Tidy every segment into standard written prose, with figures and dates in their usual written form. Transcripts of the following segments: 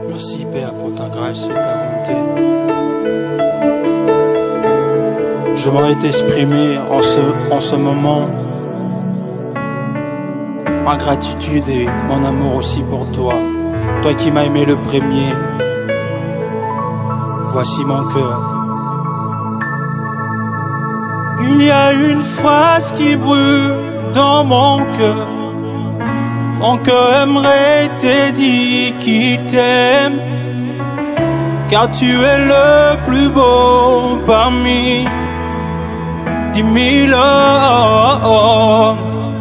Merci Père pour ta grâce et ta bonté. Je voudrais t'exprimer en ce moment ma gratitude et mon amour aussi pour toi. Toi qui m'as aimé le premier. Voici mon cœur. Il y a une phrase qui brûle dans mon cœur. Mon cœur aimerait te dire qu'il t'aime, car tu es le plus beau parmi 10 000 hommes.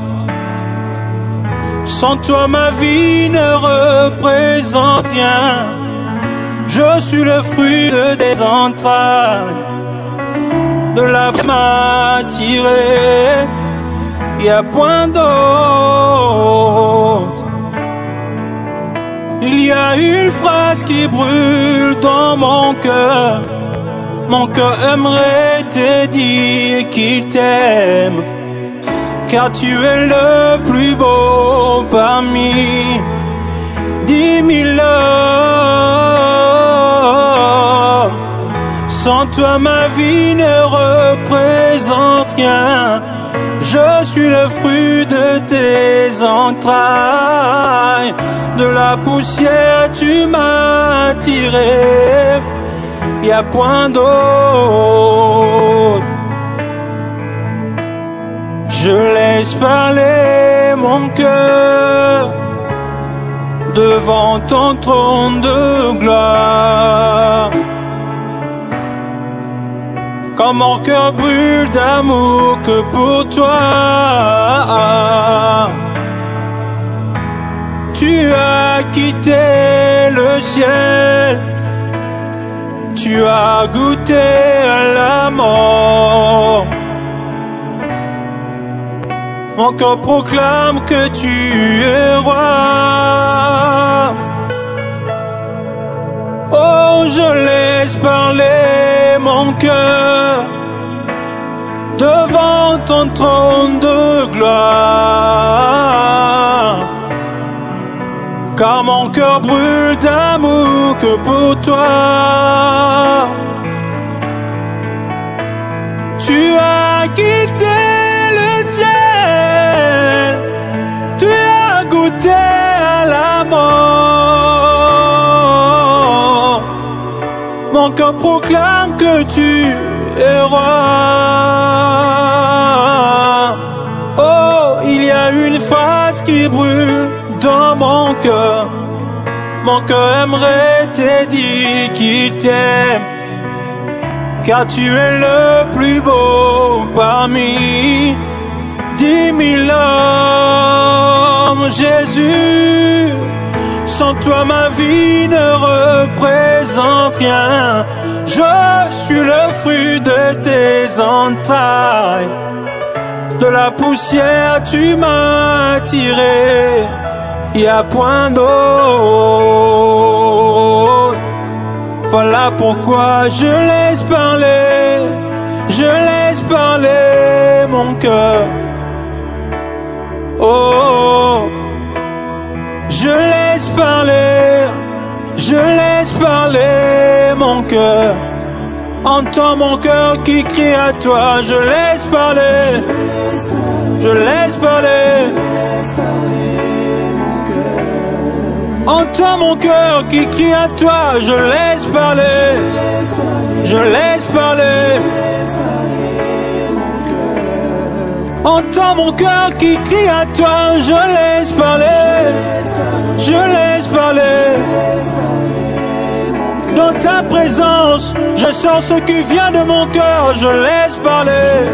Sans toi ma vie ne représente rien. Je suis le fruit de tes entrailles, de la m'a tiré, y a point d'autre. Il y a une phrase qui brûle dans mon cœur. Mon cœur aimerait te dire qu'il t'aime, car tu es le plus beau parmi 10 000 hommes. Sans toi ma vie ne représente rien. Je suis le fruit de tes entrailles, de la poussière tu m'as tiré, y a point d'autre. Je laisse parler mon cœur devant ton trône de gloire. Quand mon cœur brûle d'amour que pour toi, tu as quitté le ciel, tu as goûté à la mort. Mon cœur proclame que tu es roi. Oh, je laisse parler mon cœur devant ton trône de gloire. Car mon cœur brûle d'amour que pour toi. Tu as quitté le ciel, tu as goûté à la mort. Mon cœur proclame que tu es roi. Oh, il y a une phrase qui brûle dans mon cœur. Mon cœur aimerait te dire qu'il t'aime, car tu es le plus beau parmi 10 000 hommes. Jésus, sans toi ma vie ne représente rien. Je suis le fruit de tes entrailles, de la poussière tu m'as tiré, y a point d'autre. Voilà pourquoi je laisse parler mon cœur. Oh, je laisse parler mon cœur. Entends mon cœur qui crie à toi. Je laisse parler Entends mon cœur qui crie à toi. Je laisse parler Entends mon cœur qui crie à toi. Je laisse parler Dans ta présence, je sens ce qui vient de mon cœur. Je laisse parler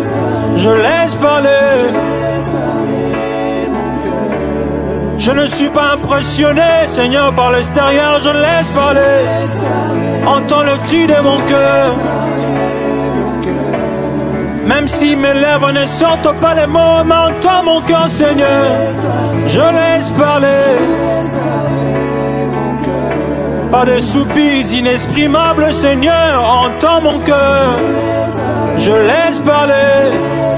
Je ne suis pas impressionné, Seigneur, par l'extérieur. Je laisse parler. Entends le cri de mon cœur. Même si mes lèvres ne sortent pas les mots, mais entends mon cœur, Seigneur. Je laisse parler. Par des soupirs inexprimables, Seigneur, entends mon cœur. Je laisse parler.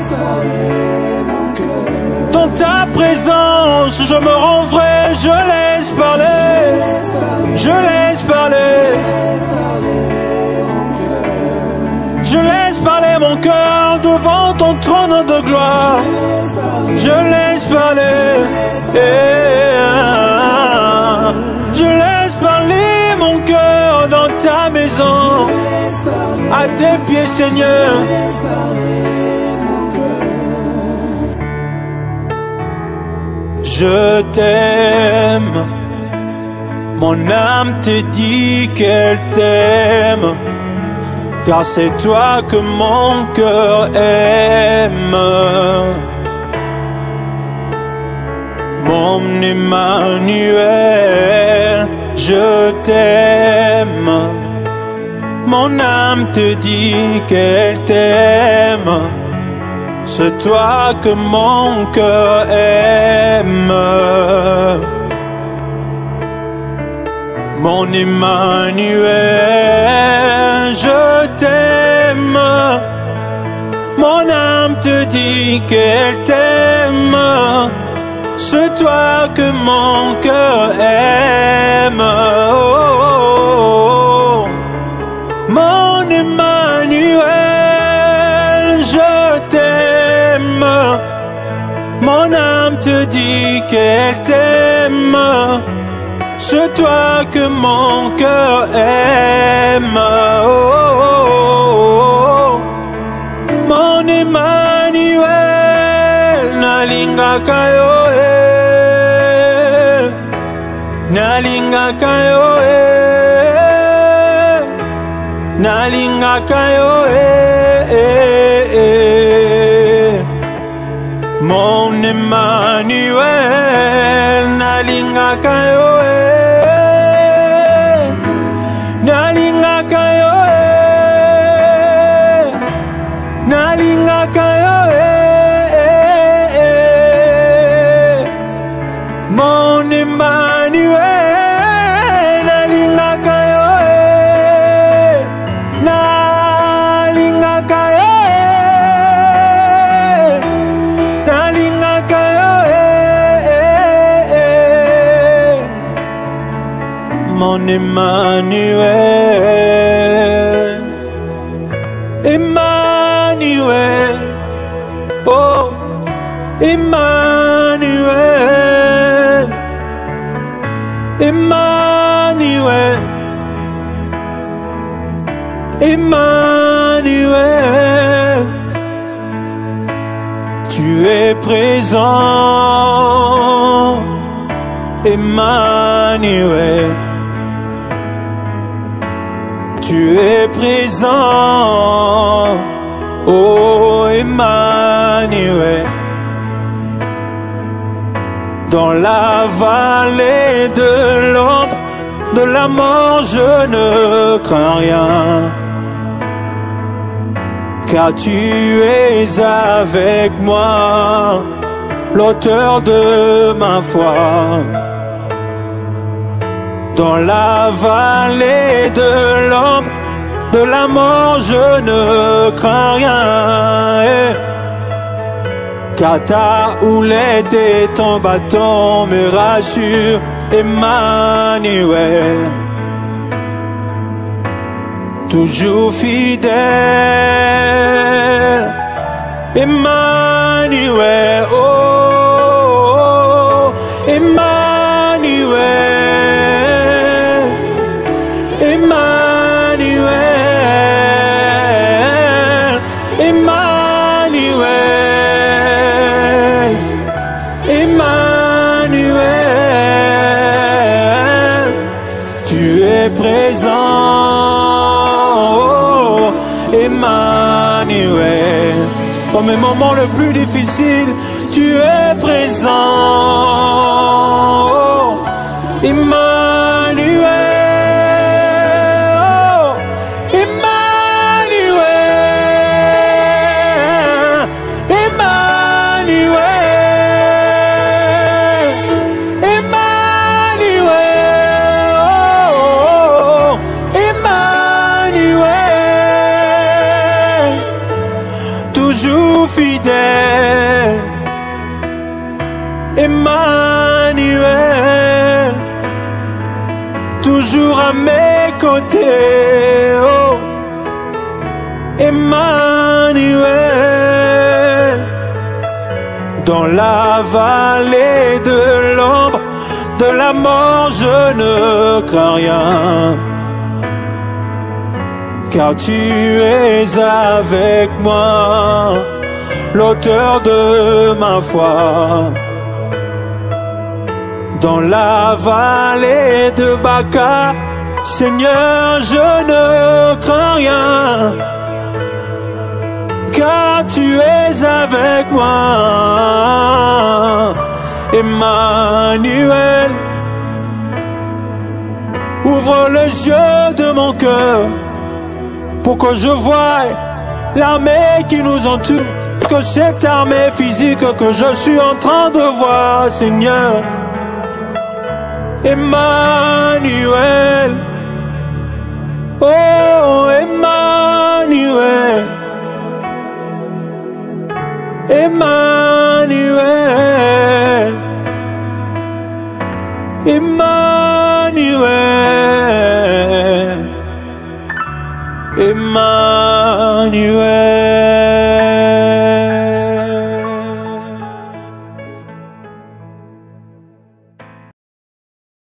Dans ta présence, je me rends vrai, je laisse parler. Je laisse ton trône de gloire. Je laisse parler, je laisse parler mon cœur dans ta maison, à tes pieds, Seigneur. Je t'aime, mon âme te dit qu'elle t'aime, car c'est toi que mon cœur aime. Mon Emmanuel, je t'aime. Mon âme te dit qu'elle t'aime. C'est toi que mon cœur aime. Mon Emmanuel, je t'aime. Mon âme te dit qu'elle t'aime. C'est toi que mon cœur aime. Oh, oh, oh. Mon Emmanuel, je t'aime. Mon âme te dit qu'elle t'aime. C'est toi que mon cœur aime. Oh, oh, oh. Mon Emmanuel, nalingaka yo. Nalingaka yo, nalingaka yo, mon Emmanuel, nalingaka yo, nalingaka yo, nalingaka yo, mon Emmanuel. Mon Emmanuel, Emmanuel, oh, Emmanuel, Emmanuel, Emmanuel, tu es présent, Emmanuel. Tu es présent, oh Emmanuel. Dans la vallée de l'ombre de la mort, je ne crains rien, car tu es avec moi, l'auteur de ma foi. Dans la vallée de l'ombre de la mort, je ne crains rien, car ta houlette et ton bâton me rassurent, Emmanuel. Toujours fidèle, Emmanuel, oh, oh, oh, Emmanuel. Emmanuel, Emmanuel, Emmanuel, tu es présent, oh, Emmanuel. Dans mes moments les plus difficiles, tu es présent, oh, Emmanuel. Toujours fidèle, Emmanuel, toujours à mes côtés, oh, Emmanuel. Dans la vallée de l'ombre de la mort, je ne crains rien, car tu es avec moi, l'auteur de ma foi. Dans la vallée de Baca, Seigneur, je ne crains rien, car tu es avec moi, Emmanuel. Ouvre les yeux de mon cœur pour que je voie l'armée qui nous entoure, que cette armée physique que je suis en train de voir, Seigneur. Emmanuel, oh Emmanuel, Emmanuel, Emmanuel, Emmanuel.